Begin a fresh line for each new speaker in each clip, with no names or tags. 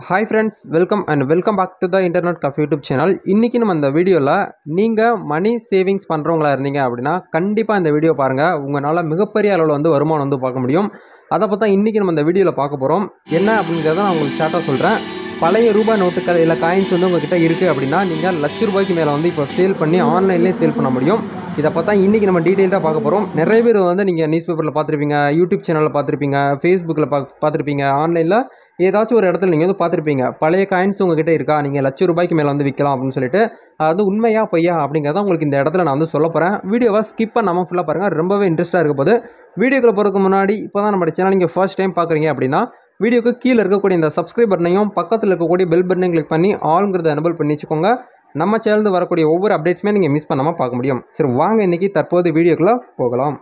Hi friends, welcome back to the internet cafe YouTube channel. இன்றைக்கி நம்ம இந்த வீடியோவில் நீங்கள் மணி சேவிங்ஸ் பண்ணுறவங்களா இருந்தீங்க அப்படின்னா கண்டிப்பாக இந்த வீடியோ பாருங்கள். உங்களால் மிகப்பெரிய அளவில் வருமானம் பார்க்க முடியும். அதை பார்த்தா இன்றைக்கி நம்ம இந்த வீடியோவில் பார்க்க போகிறோம். என்ன அப்படிங்கிறத நான் உங்களுக்கு ஷார்ட்டாக சொல்கிறேன். பழைய ரூபாய் நோட்டுகள் இல்லை காயின்ஸ் உங்கள்கிட்ட இருக்குது அப்படின்னா நீங்கள் ₹1,00,000 மேலே இப்போ சேல் பண்ணி ஆன்லைன்லேயே சேல் பண்ண முடியும். இதை பார்த்தா இன்றைக்கி நம்ம டீட்டெயிலாக பார்க்க போகிறோம். நிறைய பேர் நீங்கள் நியூஸ் பேப்பரில் பார்த்துருப்பீங்க, யூடியூப் சேனலில் பார்த்துருப்பீங்க, ஃபேஸ்புக்கில் பார்த்துருப்பீங்க, ஆன்லைனில் ஏதாச்சும் ஒரு இடத்துல நீங்கள் பார்த்துருப்பீங்க. பழைய காயின்ஸ் உங்ககிட்ட இருக்கா, நீங்கள் ₹1,00,000 மேலே விற்கலாம் அப்படின்னு சொல்லிட்டு. அது உண்மையா பொய்யா அப்படிங்கிறத உங்களுக்கு இந்த இடத்துல நான் சொல்ல போகிறேன். வீடியோவை ஸ்கிப் பண்ணாமல் ஃபுல்லாக பாருங்கள், ரொம்பவே இன்ட்ரெஸ்ட்டாக இருக்க போது. வீடியோக்குள்ள போகிறதுக்கு முன்னாடி இப்போ தான் நம்ம சேனல் நீங்கள் ஃபர்ஸ்ட் டைம் பார்க்குறீங்க அப்படின்னா வீடியோக்கு கீழே இருக்கக்கூடிய இந்த சப்ஸ்கிரைப் பட்டனையும் பக்கத்தில் இருக்கக்கூடிய பெல் பட்டனையும் கிளிக் பண்ணி ஆல்ங்கிறத எனபிள் பண்ணி வச்சுக்கோங்க. நம்ம சேனல் வரக்கூடிய ஒவ்வொரு அப்டேட்ஸுமே நீங்கள் மிஸ் பண்ணாமல் பார்க்க முடியும். சரி, வாங்க இன்றைக்கி தற்போது வீடியோக்குள்ளே போகலாம்.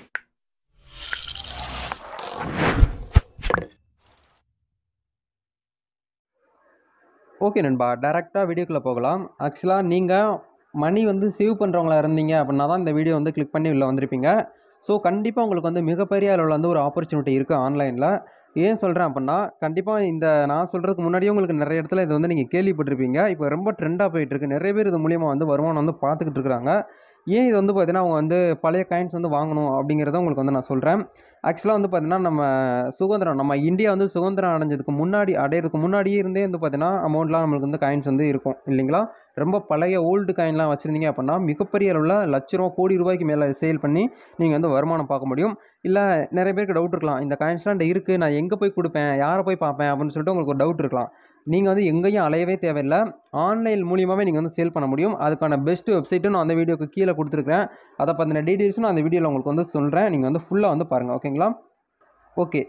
ஓகே நண்பா, டேரெக்டாக வீடியோக்குள்ளே போகலாம். ஆக்சுவலாக நீங்கள் மணி சேவ் பண்ணுறவங்களா இருந்தீங்க அப்படின்னா தான் இந்த வீடியோ கிளிக் பண்ணி உள்ளே வந்திருப்பீங்க. ஸோ கண்டிப்பாக உங்களுக்கு மிகப்பெரிய அளவில் ஒரு ஆப்பர்ச்சுனிட்டி இருக்குது ஆன்லைனில். ஏன் சொல்கிறேன் அப்படின்னா, கண்டிப்பாக இந்த நான் சொல்கிறதுக்கு முன்னாடியே உங்களுக்கு நிறைய இடத்துல இது நீங்கள் கேள்விப்பட்டிருப்பீங்க. இப்போ ரொம்ப ட்ரெண்டாக போயிட்டுருக்கு. நிறைய பேர் இது மூலிமா வருமானம் பார்த்துக்கிட்டு இருக்கிறாங்க. ஏன் இது பார்த்தீங்கன்னா அவங்க பழைய காயின்ஸ் வாங்கணும் அப்படிங்கிறத உங்களுக்கு நான் சொல்கிறேன். ஆக்சுவலாக பார்த்தீங்கன்னா நம்ம இந்தியா சுதந்திரம் அடையிறதுக்கு முன்னாடியே இருந்தே பார்த்தீங்கன்னா அமௌண்ட்லாம் நம்மளுக்கு காயின்ஸ் இருக்கும் இல்லைங்களா. ரொம்ப பழைய ஓல்டு காயின்லாம் வச்சுருந்தீங்க அப்படின்னா மிகப்பெரிய அளவில் ₹1,00,000 கோடி ரூபாய்க்கு மேலே சேல் பண்ணி நீங்கள் வருமானம் பார்க்க முடியும். இல்லை, நிறைய பேருக்கு டவுட் இருக்கலாம், இந்த காயின்ஸ்லாம் இருக்குது, நான் எங்கே போய் கொடுப்பேன், யாரை போய் பார்ப்பேன் அப்படின்னு சொல்லிட்டு உங்களுக்கு ஒரு டவுட் இருக்கலாம். நீங்கள் எங்கேயும் அலையவே தேவையில்லை. ஆன்லைன் மூலியமாகவே நீங்கள் சேல் பண்ண முடியும். அதுக்கான பெஸ்ட் வெப்சைட்டும் நான் அந்த வீடியோக்கு கீழே கொடுத்துருக்கேன். அதை பற்றின டீட்டெயில்ஸும் நான் அந்த வீடியோவில் உங்களுக்கு சொல்கிறேன். நீங்கள் ஃபுல்லாக பாருங்கள், ஓகேங்களா. ஓகே,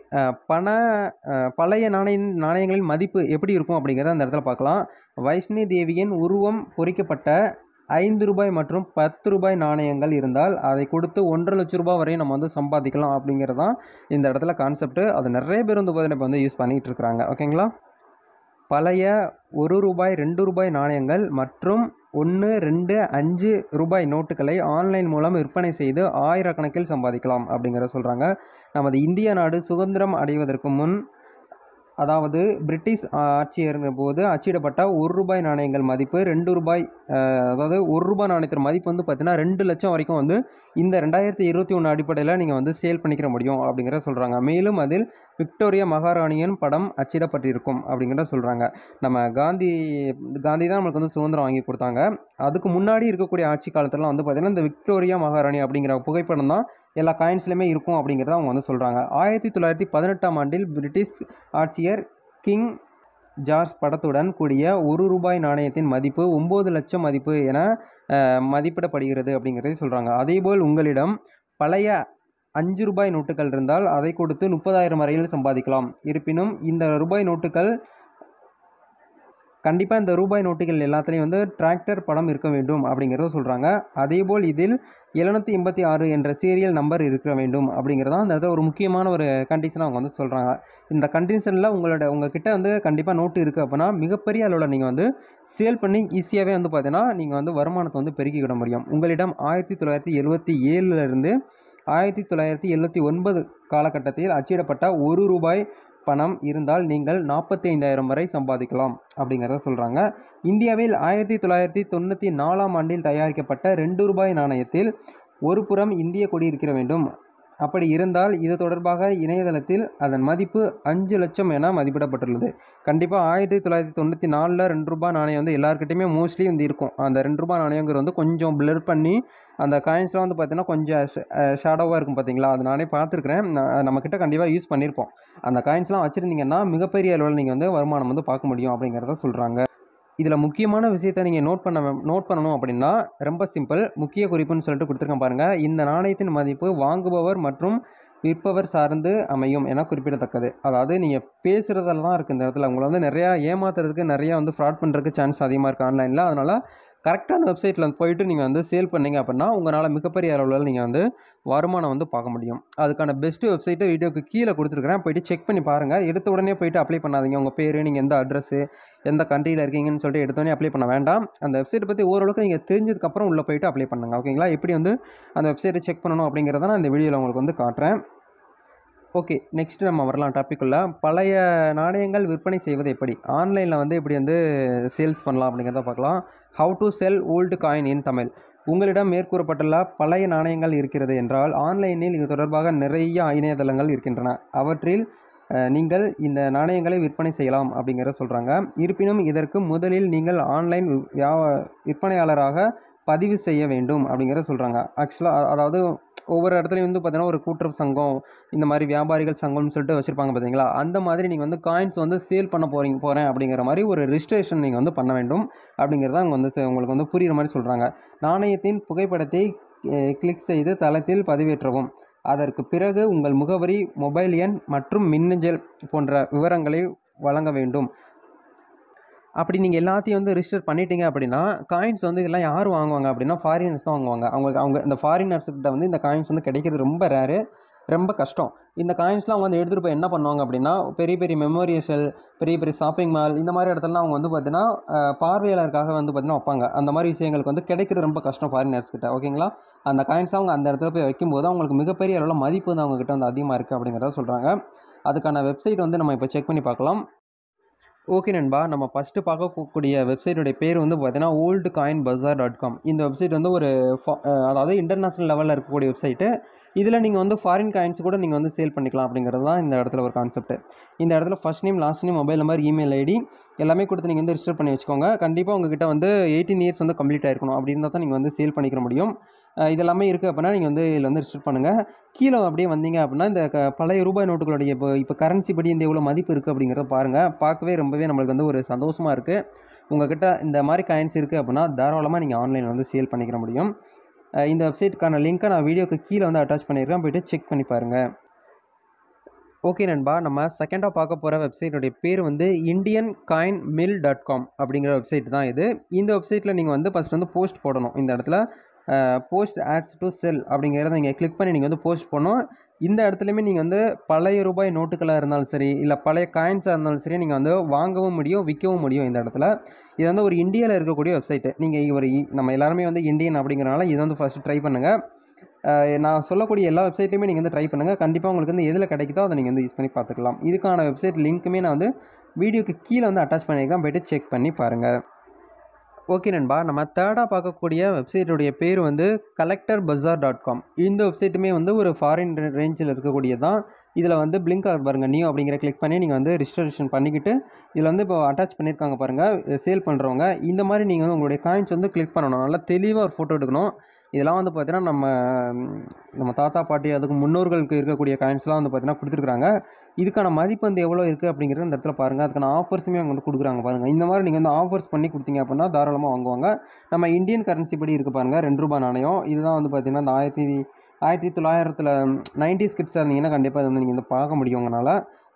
பழைய நாணயங்களின் மதிப்பு எப்படி இருக்கும் அப்படிங்கிறத அந்த இடத்துல பார்க்கலாம். வைஷ்ணவி தேவியின் உருவம் பொறிக்கப்பட்ட ₹5 மற்றும் ₹10 நாணயங்கள் இருந்தால் அதை கொடுத்து ₹1,50,000 வரையும் நம்ம சம்பாதிக்கலாம் அப்படிங்கிறது தான் இந்த இடத்துல கான்செப்ட். அது நிறைய பேர் பார்த்தீங்கன்னா யூஸ் பண்ணிகிட்டு இருக்கிறாங்க, ஓகேங்களா. பழைய ₹1, ₹2 நாணயங்கள் மற்றும் ₹1, ₹2, ₹5 நோட்டுகளை ஆன்லைன் மூலம் விற்பனை செய்து ஆயிரக்கணக்கில் சம்பாதிக்கலாம் அப்படிங்கிறத சொல்கிறாங்க. நமது இந்திய நாடு சுதந்திரம் அடைவதற்கு முன், அதாவது பிரிட்டிஷ் ஆட்சியரின் போது அச்சிடப்பட்ட ₹1 நாணயங்கள் மதிப்பு ₹2, அதாவது ₹1 நாணயத்தின் மதிப்பு பார்த்தீங்கன்னா 2 லட்சம் வரைக்கும் இந்த 2021 அடிப்படையில் நீங்கள் சேல் பண்ணிக்கிற முடியும் அப்படிங்கிறத சொல்கிறாங்க. மேலும் அதில் விக்டோரியா மகாராணியின் படம் அச்சிடப்பட்டிருக்கும் அப்படிங்கிறத சொல்கிறாங்க. நம்ம காந்தி தான் நம்மளுக்கு சுதந்திரம் வாங்கி கொடுத்தாங்க. அதுக்கு முன்னாடி இருக்கக்கூடிய ஆட்சி காலத்திலலாம் பார்த்தீங்கன்னா இந்த விக்டோரியா மகாராணி அப்படிங்கிற புகைப்படம் தான் எல்லா காயின்ஸ்லையுமே இருக்கும் அப்படிங்கிறத அவங்க சொல்கிறாங்க. 1918ஆம் ஆண்டில் பிரிட்டிஷ் ஆட்சியர் கிங் ஜார்ஜ் படத்துடன் கூடிய ₹1 நாணயத்தின் மதிப்பு 9 லட்சம் மதிப்பு என மதிப்பிடப்படுகிறது அப்படிங்கிறதை சொல்கிறாங்க. அதேபோல் உங்களிடம் பழைய ₹5 நோட்டுகள் இருந்தால் அதை கொடுத்து 30,000 வரையில் சம்பாதிக்கலாம். இருப்பினும் இந்த ரூபாய் நோட்டுகள் கண்டிப்பாக இந்த ரூபாய் நோட்டுகள் எல்லாத்துலேயும் டிராக்டர் படம் இருக்க வேண்டும் அப்படிங்கிறத சொல்கிறாங்க. அதேபோல் இதில் 786 என்ற சீரியல் நம்பர் இருக்க வேண்டும் அப்படிங்கிறதா அந்த ஒரு முக்கியமான ஒரு கண்டிஷனை அவங்க சொல்கிறாங்க. இந்த கண்டிஷனில் உங்ககிட்ட கண்டிப்பாக நோட்டு இருக்குது அப்படின்னா மிகப்பெரிய அளவில் நீங்கள் சேல் பண்ணி ஈஸியாகவே பார்த்தீங்கன்னா நீங்கள் வருமானத்தை பெருக்கிக்கிட முடியும். உங்களிடம் 1977லிருந்து 1979 காலகட்டத்தில் அச்சிடப்பட்ட ₹1 பணம் இருந்தால் நீங்கள் 45,000 வரை சம்பாதிக்கலாம் அப்படிங்கிறத சொல்கிறாங்க. இந்தியாவில் 1994ஆம் ஆண்டில் தயாரிக்கப்பட்ட ₹2 நாணயத்தில் ஒரு புறம் இந்திய கொடி இருக்க வேண்டும். அப்படி இருந்தால் இது தொடர்பாக இணையதளத்தில் அதன் மதிப்பு 5 லட்சம் என மதிப்பிடப்பட்டுள்ளது. கண்டிப்பாக 1994 ₹2 நாணயம் எல்லாருக்கிட்டையுமே மோஸ்ட்லி இருக்கும். அந்த ₹2 நாணயங்கிறது கொஞ்சம் பிளர் பண்ணி அந்த காயின்ஸ்லாம் பார்த்தீங்கன்னா கொஞ்சம் ஷேடோவாக இருக்கும் பார்த்தீங்களா. அது நானே பார்த்துருக்குறேன். நம்மக்கிட்ட கண்டிப்பாக யூஸ் பண்ணியிருப்போம். அந்த காயின்ஸ்லாம் வச்சுருந்தீங்கன்னா மிகப்பெரிய அளவில் நீங்கள் வருமானம் பார்க்க முடியும் அப்படிங்கிறத சொல்கிறாங்க. இதில் முக்கியமான விஷயத்தை நீங்கள் நோட் பண்ணணும் அப்படின்னா ரொம்ப சிம்பிள். முக்கிய குறிப்புன்னு சொல்லிட்டு கொடுத்துருக்கேன் பாருங்கள். இந்த நாணயத்தின் மதிப்பு வாங்குபவர் மற்றும் விற்பவர் சார்ந்து அமையும் என குறிப்பிடத்தக்கது. அதாவது நீங்கள் பேசுகிறதுல தான் இருக்குது இந்த இடத்துல. உங்களை நிறையா ஏமாத்துறதுக்கு நிறையா ஃப்ராட் பண்ணுறதுக்கு சான்ஸ் அதிகமாக இருக்குது ஆன்லைனில். அதனால் கரெக்டான வெப்சைட்டில் போயிட்டு நீங்கள் சேல் பண்ணிங்க அப்படின்னா உங்களால் மிகப்பெரிய அளவில் நீங்கள் வருமானம் பார்க்க முடியும். அதுக்கான பெஸ்ட்டு வெப்சைட்டை வீடியோக்கு கீழே கொடுத்துருக்குறேன். போய்ட்டு செக் பண்ணி பாருங்கள். எடுத்த உடனே போய்ட்டு அப்ளை பண்ணாதீங்க. உங்கள் பேர், நீங்கள் எந்த அட்ரஸ்ஸு, எந்த கண்ட்ரியில் இருக்கீங்கன்னு சொல்லிட்டு எடுத்தோடனே அப்ளை பண்ண வேண்டாம். அந்த வெப்சைட்டை பற்றி ஓரளவுக்கு நீங்கள் தெரிஞ்சதுக்கப்புறம் உள்ளே போய்ட்டு அப்ளை பண்ணுங்கள், ஓகேங்களா. எப்படி அந்த வெப்சைட்டை செக் பண்ணணும் அப்படிங்கிறத நான் இந்த வீடியோவில் உங்களுக்கு காட்டுறேன். ஓகே, நெக்ஸ்ட் நம்ம வரலாம் டாபிக்குள்ள. பழைய நாணயங்கள் விற்பனை செய்வது எப்படி? ஆன்லைனில் வந்து எப்படி வந்து சேல்ஸ் பண்ணலாம் அப்படிங்கிறத பார்க்கலாம். How to sell old coin in Tamil. உங்களிடம் மேற்கூறப்பட்டுள்ள பழைய நாணயங்கள் இருக்கிறது என்றால் ஆன்லைனில் இது தொடர்பாக நிறைய இணையதளங்கள் இருக்கின்றன. அவற்றில் நீங்கள் இந்த நாணயங்களை விற்பனை செய்யலாம் அப்படிங்கிறத சொல்கிறாங்க. இருப்பினும் இதற்கு முதலில் நீங்கள் ஆன்லைன் விற்பனையாளராக பதிவு செய்ய வேண்டும் அப்படிங்கிறத சொல்கிறாங்க. ஆக்சுவலாக அதாவது ஒவ்வொரு இடத்துலையும் வந்து பார்த்தீங்கன்னா ஒரு கூட்டுறவு சங்கம், இந்த மாதிரி வியாபாரிகள் சங்கம்னு சொல்லிட்டு வச்சுருப்பாங்க பார்த்தீங்களா? அந்த மாதிரி நீங்கள் வந்து காயின்ஸ் வந்து சேல் பண்ண போகிறேன் அப்படிங்கிற மாதிரி ஒரு ரிஜிஸ்ட்ரேஷன் நீங்கள் வந்து பண்ண வேண்டும் அப்படிங்கிறத அவங்க வந்து உங்களுக்கு வந்து புரிகிற மாதிரி சொல்கிறாங்க. நாணயத்தின் புகைப்படத்தை கிளிக் செய்து தளத்தில் பதிவேற்றவும். அதற்கு பிறகு உங்கள் முகவரி, மொபைல் எண் மற்றும் மின்னஞ்சல் போன்ற விவரங்களை வழங்க வேண்டும். அப்படி நீங்கள் எல்லாத்தையும் வந்து ரிஜிஸ்டர் பண்ணிட்டீங்க அப்படின்னா, காயின்ஸ் வந்து இதெல்லாம் யார் வாங்குவாங்க அப்படின்னா, ஃபாரினர்ஸ் தான் வாங்குவாங்க. அவங்க இந்த ஃபாரினர்ஸ்கிட்ட வந்து இந்த காயின்ஸ் வந்து கிடைக்கிறது ரொம்ப ரேரு, ரொம்ப கஷ்டம். இந்த காயின்ஸ்லாம் அவங்க வந்து எடுத்துகிட்டு போய் என்ன பண்ணுவாங்க அப்படின்னா, பெரிய பெரிய மெமோரியல் செல், பெரிய பெரிய ஷாப்பிங் மால், இந்த மாதிரி இடத்துலலாம் அவங்க வந்து பார்த்தீங்கன்னா பார்வையாளருக்காக வந்து பார்த்தீங்கன்னா வைப்பாங்க. அந்த மாதிரி விஷயங்களுக்கு வந்து கிடைக்கிறது ரொம்ப கஷ்டம் ஃபாரினர்ஸ்கிட்ட. ஓகேங்களா? அந்த காயின்ஸ் அவங்க அந்த இடத்துல போய் வைக்கும்போது அவங்களுக்கு மிகப்பெரிய அளவில் மதிப்பு வந்து அவங்ககிட்ட வந்து அதிகமாக இருக்குது அப்படிங்கிறத சொல்கிறாங்க. அதுக்கான வெப்சைட் வந்து நம்ம இப்போ செக் பண்ணி பார்க்கலாம். ஓகே நண்பா, நம்ம ஃபஸ்ட்டு பார்க்கக்கூடிய வெப்சைட்டுடைய பேர் வந்து பார்த்தீங்கன்னா oldcoinbazaar.com. இந்த வெப்சைட் வந்து ஒரு அதாவது இன்டர்நேஷ்னல் லெவலில் இருக்கக்கூடிய வெப்சைட்டு. இதில் நீங்கள் வந்து ஃபாரின் காயின்ஸ் கூட நீங்கள் வந்து சேல் பண்ணிக்கலாம் அப்படிங்கிறது தான் இந்த இடத்துல ஒரு கான்செப்ட். இந்த இடத்துல first name, last name, mobile number, email ID எல்லாமே கொடுத்து நீங்கள் வந்து ரிஜிஸ்டர் பண்ணி வச்சுக்கோங்க. கண்டிப்பாக உங்ககிட்ட வந்து 18 இயர்ஸ் வந்து கம்ப்ளீட் ஆகிருக்கணும். அப்படி இருந்தால் தான் நீங்கள் வந்து சேல் பண்ணிக்க முடியும். இதெல்லாமே இருக்குது அப்படின்னா நீங்கள் வந்து இதில் வந்து ரிஜிஸ்டர் பண்ணுங்கள். கீழே அப்படியே வந்தீங்க அப்படின்னா இந்த பழைய ரூபாய் நோட்டுகளுடைய இப்போ கரன்சி படி இந்த எவ்வளோ மதிப்பு இருக்குது அப்படிங்கிறத பாருங்கள். பார்க்கவே ரொம்பவே நம்மளுக்கு வந்து ஒரு சந்தோஷமாக இருக்குது. உங்கள்கிட்ட இந்த மாதிரி காயின்ஸ் இருக்குது அப்படின்னா தாராளமாக நீங்கள் ஆன்லைனில் வந்து சேல் பண்ணிக்கிற முடியும். இந்த வெப்சைட்டுக்கான லிங்க்கை நான் வீடியோக்கு கீழே வந்து அட்டாச் பண்ணியிருக்கேன். போய்ட்டு செக் பண்ணி பாருங்கள். ஓகே நண்பா, நம்ம செகண்டாக பார்க்க போகிற வெப்சைட்டுடைய பேர் வந்து indiancoinmill.com அப்படிங்கிற வெப்சைட் தான் இது. இந்த வெப்சைட்டில் நீங்கள் வந்து ஃபஸ்ட் வந்து போஸ்ட் போடணும். இந்த இடத்துல போஸ்ட் ஆட்ஸ் டு செல் அப்படிங்கிறத நீங்கள் கிளிக் பண்ணி நீங்கள் வந்து போஸ்ட் பண்ணணும். இந்த இடத்துலையுமே நீங்கள் வந்து பழைய ரூபாய் நோட்டுகளாக இருந்தாலும் சரி, இல்லை பழைய காயின்ஸாக இருந்தாலும் சரி, நீங்கள் வந்து வாங்கவும் முடியும், விற்கவும் முடியும். இந்த இடத்துல இது வந்து ஒரு இந்தியாவில் இருக்கக்கூடிய வெப்சைட்டு. நீங்கள் ஒரு நம்ம எல்லாருமே வந்து இந்தியன் அப்படிங்கிறனால இதை வந்து ஃபஸ்ட்டு ட்ரை பண்ணுங்கள். நான் சொல்லக்கூடிய எல்லா வெப்சைட்லையுமே நீங்கள் வந்து ட்ரை பண்ணுங்கள். கண்டிப்பாக உங்களுக்கு வந்து எதில் கிடைக்குதோ அதை நீங்கள் வந்து யூஸ் பண்ணி பார்த்துக்கலாம். இதுக்கான வெப்சைட் லிங்க்குமே நான் வந்து வீடியோக்கு கீழே வந்து அட்டாச் பண்ணியிருக்கேன். போய்ட்டு செக் பண்ணி பாருங்கள். ஓகே நண்பா, நம்ம தேர்டாக பார்க்கக்கூடிய வெப்சைட்டுடைய பேர் வந்து collectorbazaar.com. இந்த வெப்சைட்டுமே வந்து ஒரு ஃபாரின் ரேஞ்சில் இருக்கக்கூடியது தான். இதில் வந்து பிளிங்க் ஆகுது பாருங்கள், நியூ அப்படிங்கிற கிளிக் பண்ணி நீங்கள் வந்து ரிஜிஸ்ட்ரேஷன் பண்ணிக்கிட்டு இதில் வந்து இப்போ அட்டாச் பண்ணியிருக்காங்க பாருங்கள், சேல் பண்ணுறவங்க. இந்த மாதிரி நீங்கள் வந்து உங்களுடைய காயின்ஸ் வந்து கிளிக் பண்ணணும். நல்லா தெளிவாக ஒரு ஃபோட்டோ எடுக்கணும். இதெல்லாம் வந்து பார்த்தீங்கன்னா நம்ம தாத்தா பாட்டி அதுக்கு முன்னோர்களுக்கு இருக்கக்கூடிய காயின்ஸ்லாம் வந்து பார்த்தீங்கன்னா கொடுத்துருக்குறாங்க. இதுக்கான மதிப்பு வந்து எவ்வளோ இருக்குது அப்படிங்கிறது இந்த இடத்துல பாருங்கள். அதுக்கான ஆஃபர்ஸுமே அவங்க வந்து கொடுக்குறாங்க பாருங்கள். இந்த மாதிரி நீங்கள் வந்து ஆஃபர்ஸ் பண்ணி கொடுத்தீங்க அப்படின்னா தாராளமாக வாங்குவாங்க. நம்ம இந்தியன் கரன்சி படி இருக்குது பாருங்கள், ₹2 நாணயம். இதுதான் வந்து பார்த்தீங்கன்னா இந்த 1900 90s கிட்ஸாக இருந்தீங்கன்னா கண்டிப்பாக இதை வந்து நீங்கள் வந்து பார்க்க முடியும் உங்களால்.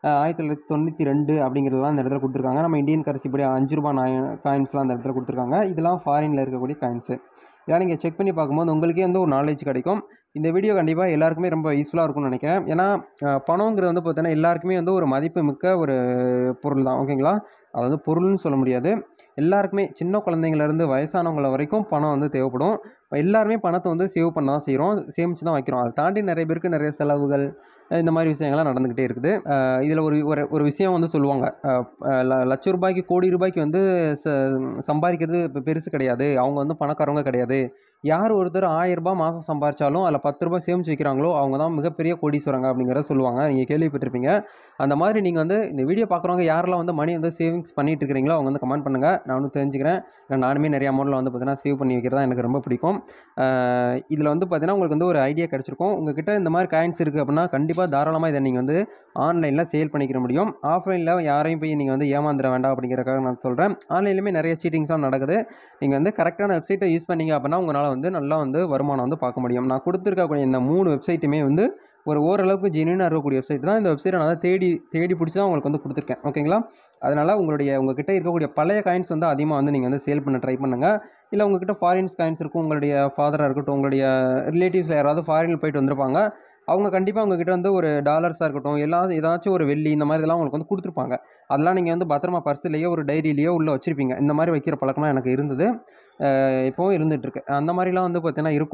1992 அப்படிங்கிறதுலாம் இந்த இடத்துல கொடுத்துருக்காங்க. நம்ம இந்தியன் கரன்சி படி ₹5 காயின்ஸ்லாம் அந்த இடத்துல கொடுத்துருக்காங்க. இதெல்லாம் ஃபாரினில் இருக்கக்கூடிய காயின்ஸு. இதெல்லாம் நீங்கள் செக் பண்ணி பார்க்கும்போது உங்களுக்கே வந்து ஒரு நாலேஜ் கிடைக்கும். இந்த வீடியோ கண்டிப்பாக எல்லாருக்குமே ரொம்ப யூஸ்ஃபுல்லாக இருக்கும்னு நினைக்கிறேன். ஏன்னா பணங்கிறது வந்து பார்த்தீங்கன்னா எல்லாருக்குமே வந்து ஒரு மதிப்பு மிக்க ஒரு பொருள் தான். ஓகேங்களா? அது வந்து பொருள்னு சொல்ல முடியாது. எல்லாருக்குமே சின்ன குழந்தைங்கள்லேருந்து வயசானவங்கள வரைக்கும் பணம் வந்து தேவைப்படும். இப்போ எல்லாருமே பணத்தை வந்து சேவ் பண்ண தான் செய்கிறோம், சேமித்து தான் வைக்கிறோம். அதை தாண்டி நிறைய பேருக்கு நிறைய செலவுகள் இந்த மாதிரி விஷயங்கள்லாம் நடந்துக்கிட்டே இருக்குது. இதில் ஒரு விஷயம் வந்து சொல்லுவாங்க, ₹1,00,000 கோடி ரூபாய்க்கு வந்து சம்பாதிக்கிறது இப்போ பெருசு கிடையாது. அவங்க வந்து பணக்காரவங்க கிடையாது. யார் ஒருத்தர் ₹1000 மாதம் சம்பாதிச்சாலும் அதில் ₹10 சேமித்து வைக்கிறாங்களோ அவங்க தான் மிகப்பெரிய கோடீஸ்வரங்க அப்படிங்கிறத சொல்லுவாங்க. நீங்கள் கேள்விப்பட்டிருப்பீங்க. அந்த மாதிரி நீங்கள் வந்து இந்த வீடியோ பார்க்குறவங்க யாரெல்லாம் வந்து மணி வந்து சேவிங்ஸ் பண்ணிட்டு இருக்கிறீங்களோ அவங்க வந்து கமெண்ட் பண்ணுங்கள். நான் வந்து தெரிஞ்சுக்கிறேன். ஏன்னா நானுமே நிறைய அமௌண்ட்டில் வந்து பார்த்தீங்கன்னா சேவ் பண்ணி வைக்கிறதா எனக்கு ரொம்ப பிடிக்கும். இதில் வந்து பார்த்தீங்கன்னா உங்களுக்கு வந்து ஒரு ஐடியா கிடச்சிருக்கும். உங்கள்கிட்ட இந்த மாதிரி காயின்ஸ் இருக்குது அப்படின்னா கண்டிப்பாக தாராளமாக இதை நீங்கள் வந்து ஆன்லைனில் சேல் பண்ணிக்கிற முடியும். ஆஃப்லைனில் யாரையும் போய் நீங்கள் வந்து ஏமாந்துட வேண்டாம் அப்படிங்கிறக்காக நான் சொல்கிறேன். ஆன்லைன்லையுமே நிறைய சீட்டிங்ஸ்லாம் நடக்குது. நீங்கள் வந்து கரெக்டான வெப்சைட்டை யூஸ் பண்ணீங்க அப்படின்னா உங்களால் வந்து நல்லா வந்து வருமானம் வந்து பார்க்க முடியும். நான் கொடுத்துருக்கக்கூடிய இந்த 3 வெப்சைட்டுமே வந்து ஒரு ஓரளவுக்கு ஜென்யூனாக இருக்கக்கூடிய வெப்சைட் தான். இந்த வெப்சைட்டை நான் தேடி பிடிச்சி தான் உங்களுக்கு வந்து கொடுத்துருக்கேன். ஓகேங்களா? அதனால் உங்கள்கிட்ட இருக்கக்கூடிய பழைய காயின்ஸ் வந்து அதிகமாக வந்து நீங்கள் வந்து சேல் பண்ண ட்ரை பண்ணுங்கள். இல்லை உங்கள்கிட்ட ஃபாரின்ஸ் காயின்ஸ் இருக்கும், உங்களுடைய ஃபாதராக இருக்கட்டும், உங்களுடைய ரிலேட்டிவ்ஸில் யாராவது ஃபாரினில் போயிட்டு வந்திருப்பாங்க. அவங்க கண்டிப்பாக உங்ககிட்ட வந்து ஒரு டாலர்ஸாக இருக்கட்டும், ஏதாச்சும் ஒரு வெள்ளி இந்த மாதிரி இதெல்லாம் உங்களுக்கு வந்து கொடுத்துருப்பாங்க. அதெல்லாம் நீங்கள் வந்து பத்திரமா பர்ஸ்லேயோ ஒரு டைரியிலையோ உள்ளே வச்சுருப்பீங்க. இந்த மாதிரி வைக்கிற பழக்கம்லாம் எனக்கு இருந்தது, இப்போவும் இருந்துகிட்ருக்கு. அந்த மாதிரிலாம் வந்து பார்த்தீங்கன்னா இருக்கும்.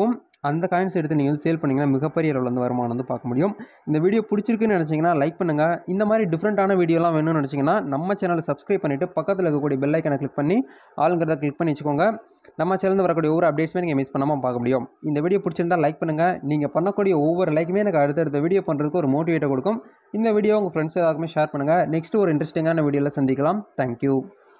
அந்த காயின்ஸ் எடுத்து நீங்கள் வந்து சேல் பண்ணிங்கன்னா மிகப்பெரிய அளவில் வந்து வருமானம் வந்து பார்க்க முடியும். இந்த வீடியோ பிடிச்சிருக்குன்னு நினச்சிங்கன்னா லைக் பண்ணுங்கள். இந்த மாதிரி டிஃப்ரெண்ட்டான வீடியோலாம் வேணும்னு நினச்சிங்கன்னா நம்ம சேனலை சப்ஸ்கிரைப் பண்ணிவிட்டு பக்கத்தில் இருக்கக்கூடிய பெல் ஐக்கனை கிளிக் பண்ணி ஆளுங்கிறத கிளிக் பண்ணி வச்சுக்கோங்க. நம்ம சேனலில் வரக்கூடிய ஒவ்வொரு அப்டேட்ஸுமே நீங்கள் மிஸ் பண்ணாமல் பார்க்க முடியும். இந்த வீடியோ பிடிச்சிருந்தா லைக் பண்ணுங்கள். நீங்கள் பண்ணக்கூடிய ஒவ்வொரு லைக்குமே எனக்கு அடுத்தடுத்த வீடியோ பண்ணுறதுக்கு ஒரு மோட்டிவேட்டை கொடுக்கும். இந்த வீடியோ உங்கள் ஃப்ரெண்ட்ஸ் எல்லாருக்குமே ஷேர் பண்ணுங்கள். நெக்ஸ்ட் ஒரு இன்ட்ரெஸ்டிங்கான வீடியோவில் சந்திக்கலாம். தேங்க்யூ.